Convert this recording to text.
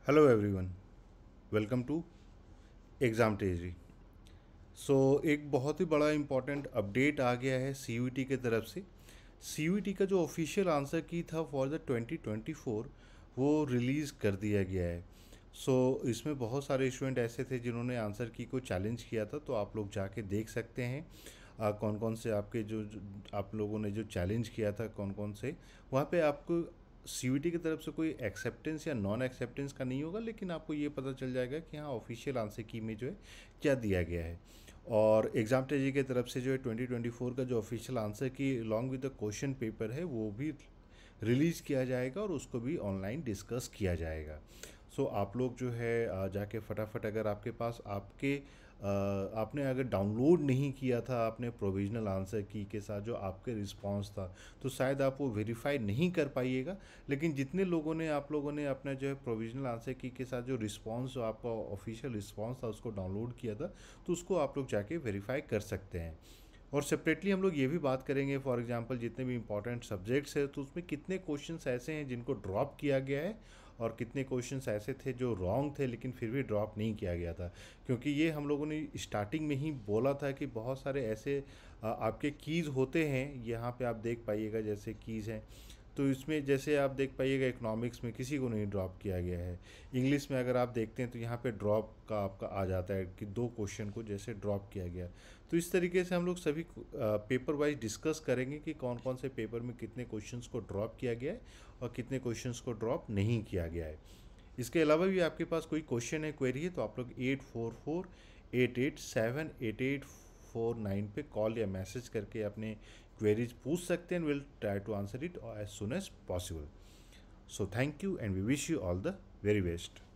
Hello everyone, welcome to Exam Treasury. एक बहुत ही बड़ा इम्पॉर्टेंट अपडेट आ गया है सीयूईटी के तरफ से। सीयूईटी का जो ऑफिशियल आंसर की था फॉर द 2024 वो रिलीज़ कर दिया गया है। इसमें बहुत सारे स्टूडेंट ऐसे थे जिन्होंने आंसर की को चैलेंज किया था, तो आप लोग जाके देख सकते हैं कौन कौन से आपके जो आप लोगों ने जो चैलेंज किया था, कौन कौन से वहाँ पे आपको सीयूईटी की तरफ से कोई एक्सेप्टेंस या नॉन एक्सेप्टेंस का नहीं होगा, लेकिन आपको ये पता चल जाएगा कि हाँ ऑफिशियल आंसर की में जो है क्या दिया गया है। और एग्ज़ाम ट्रेजरी की तरफ से जो है 2024 का जो official answer key along with the question paper है वो भी रिलीज़ किया जाएगा और उसको भी ऑनलाइन डिस्कस किया जाएगा। आप लोग जो है जाके फटाफट, अगर आपके पास आपने अगर डाउनलोड नहीं किया था आपने प्रोविजनल आंसर की के साथ जो आपके रिस्पांस था, तो शायद आप वो वेरीफाई नहीं कर पाइएगा। लेकिन जितने लोगों ने आप लोगों ने अपना जो है प्रोविजनल आंसर की के साथ जो रिस्पांस, जो आपका ऑफिशियल रिस्पांस था उसको डाउनलोड किया था, तो उसको आप लोग जाके वेरीफाई कर सकते हैं। और सेपरेटली हम लोग ये भी बात करेंगे, फॉर एग्जांपल जितने भी इंपॉर्टेंट सब्जेक्ट्स है तो उसमें कितने क्वेश्चंस ऐसे हैं जिनको ड्रॉप किया गया है और कितने क्वेश्चंस ऐसे थे जो रॉन्ग थे लेकिन फिर भी ड्रॉप नहीं किया गया था। क्योंकि ये हम लोगों ने स्टार्टिंग में ही बोला था कि बहुत सारे ऐसे आपके कीज़ होते हैं, यहाँ पे आप देख पाइएगा जैसे कीज़ हैं। तो इसमें जैसे आप देख पाइएगा इकोनॉमिक्स में किसी को नहीं ड्रॉप किया गया है। इंग्लिश में अगर आप देखते हैं तो यहाँ पे ड्रॉप का आपका आ जाता है कि 2 क्वेश्चन को जैसे ड्रॉप किया गया। तो इस तरीके से हम लोग सभी पेपर वाइज डिस्कस करेंगे कि कौन कौन से पेपर में कितने क्वेश्चंस को ड्रॉप किया गया है और कितने क्वेश्चंस को ड्रॉप नहीं किया गया है। इसके अलावा भी आपके पास कोई क्वेश्चन है, क्वेरी है, तो आप लोग 8448878849 पे कॉल या मैसेज करके अपने क्वेरीज पूछ सकते हैं। Will try to answer it as soon as possible. Thank you and we wish you all the very best.